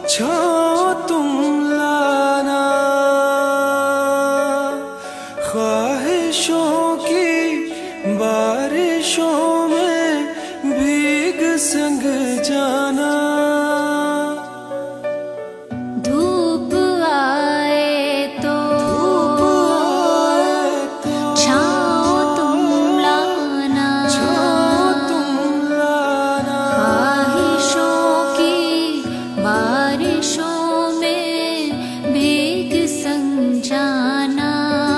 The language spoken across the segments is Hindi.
छाओ तुम लाना, ख्वाहिशों की बारिशों में भीग संग जाना। धूप आए तो छाओ तुम लाना, ख्वाहिशों की बारिशों में भीग संग जाना।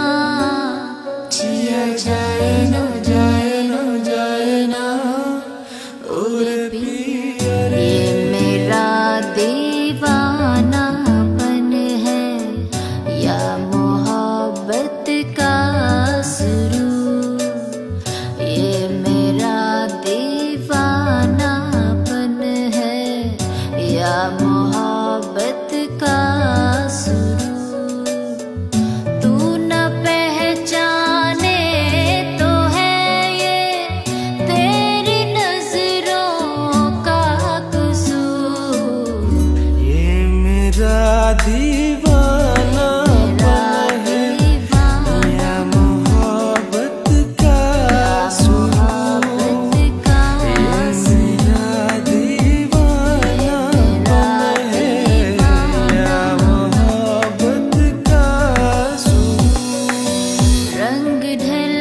जिया जाए न जाए न जाए ना और पिया रे। ये मेरा दीवानापन है या मोहब्बत का सुरूर। ये मेरा दीवानापन है या मोहब्बत का सुरूर। तू न पहचाने तो है ये तेरी नजरों का कसूर। ये मेरा दीवानापन है या मोहब्बत का सुरूर। ये मेरा दीवानापन है या मोहब्बत का सुरूर। रंग ढल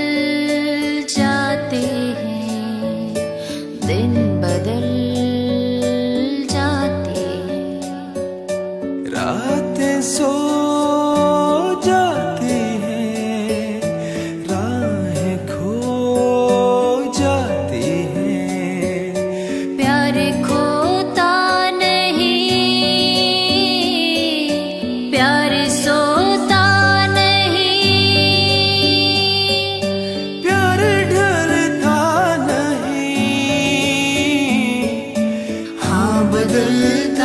जाते हैं, दिन बदल जाते हैं, रातें सो जाती हैं, राहें खो जाती हैं। प्यार खोता नहीं, प्यार सोता नहीं, प्यार ढलता नहीं, हाँ बदलता